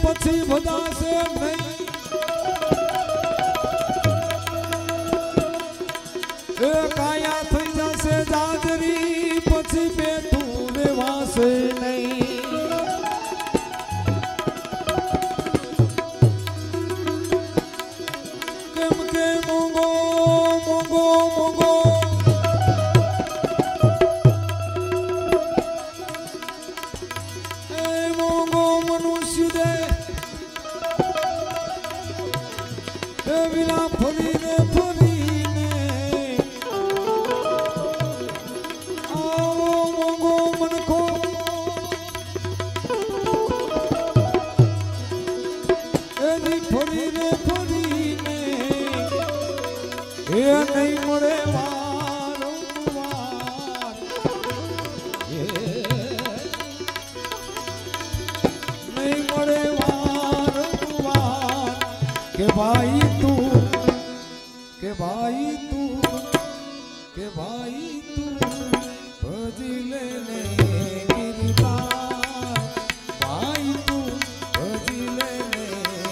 पछी भजासे नहीं ए काया थई जासे जाजरी पछी बेठू रेवासे नहीं केम के मोंगो मोंगो मोंगो विना फरीने फरीने आओ मोंगो मन को एदी फरीने फरीने ये नहीं मरे वारंवार ये नहीं मरे वारंवार के भाई तू के भाई तू के भाई तू भजी लेने गिरदार भाई तू भजी लेने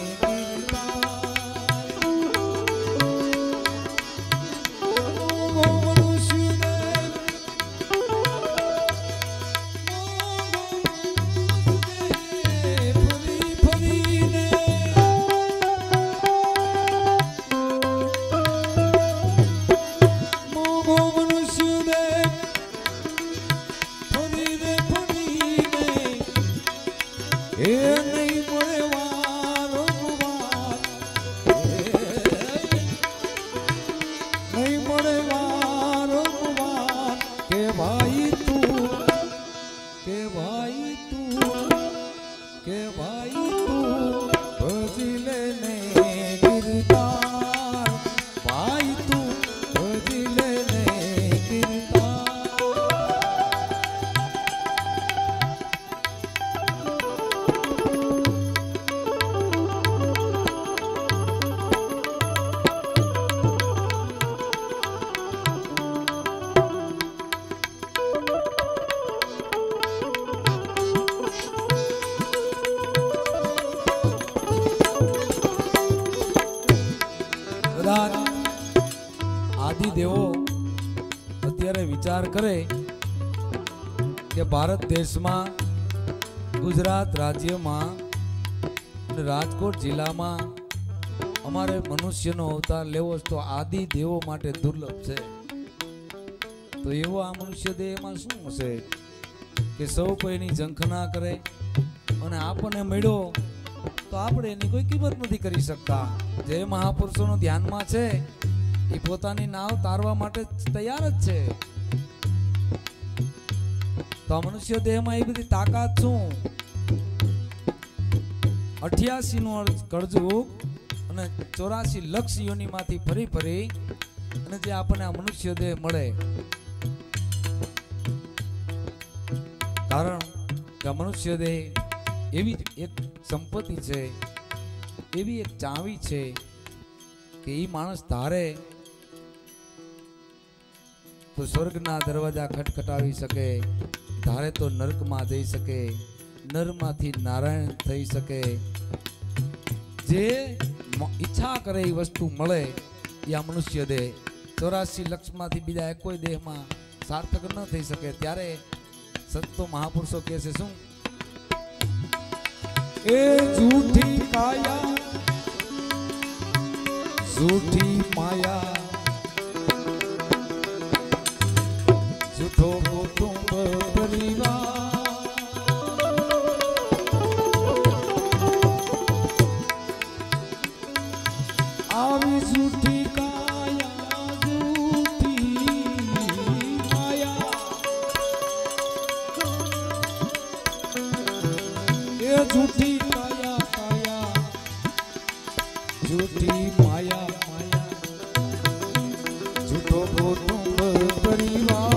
गिरदार वो मनुष्य फरी फरी ने आदि देवो अत्यारे विचार करे के भारत देश में गुजरात राज्य में राजकोट जिला में अमारे मनुष्य नो अवतार लेवो तो आदि देवो माटे दुर्लभ है। तो एवो आ मनुष्य देह में शुं हशे के सौ कोईनी झंखना करे अने आपने मेळ्यो तो आपणे एनी कोई किंमत नहीं करी सकता। जे महापुरुषों ध्यान में छे ए पोतानी नाव तारवा माटे तैयार ज छे। तो मनुष्य देह में ए बधी ताकात छू 88 नो कड़जुग अने 84 लक्ष योनि मांथी फरी फरी अने जे आपणे आ मनुष्य देह मळे कारण के मनुष्य देह एवी एक संपत्ति छे एवी एक चावी छे कि ई माणस धारे तो स्वर्ग ना दरवाजा खटखटावी सके, धारे तो नरक में जई सके, नर मांथी नारायण थई सके। जे इच्छा करे ई वस्तु मळे या मनुष्य देह 84 लक्ष मांथी बीजा कोई देह में सार्थक न थई सके। त्यारे संतो महापुरुषो कहे छे शुं ए झूठी काया झूठी माया झूठो कुटुंब परिवार आवी झूठी काया झूठी माया ये झूठी काया काया झूठी माया माया झूठो कुटुंब परिवार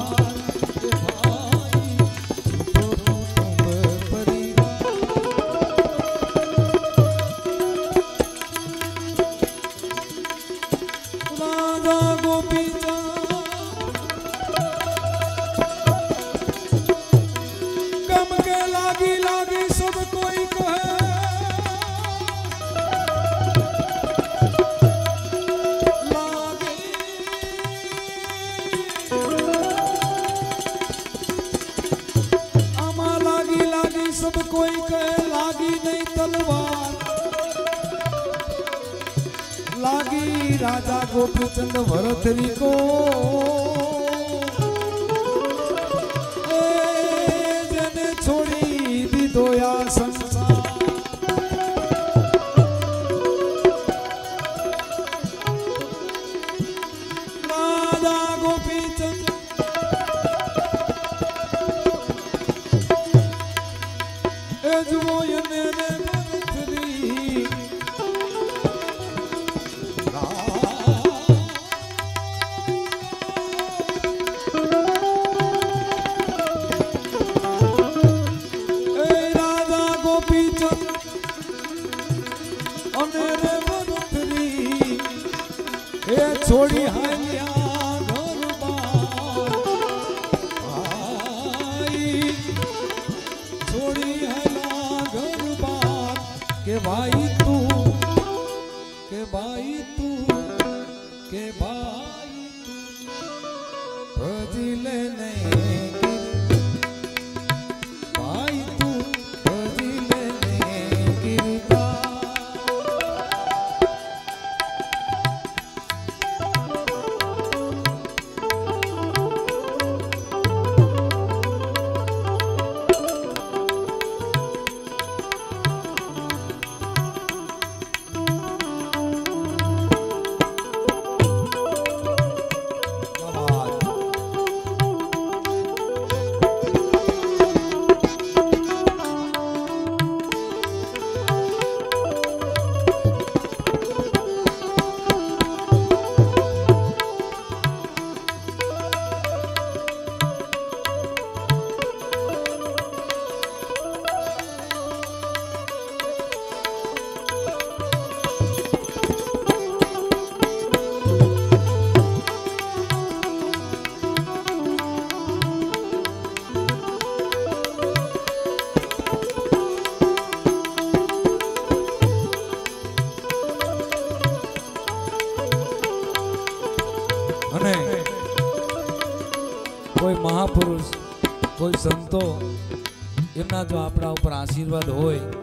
लागी लागी सब कोई कहे सब कोई कहे लागी नहीं तलवार, लागी राजा गोपीचंद भरतरी को। जने छोड़ी दीदो या संसार, राजा गोपीचंद जुओ ने भरतरी छोड़ी हालिया घर बार, छोड़ी हालिया घर बार के भाई तू, के भाई तू, के भाई तू भजिले नहीं भाई तू भजिले नहीं गिरता। कोई महापुरुष कोई संतो एमना जो अपना ऊपर आशीर्वाद होय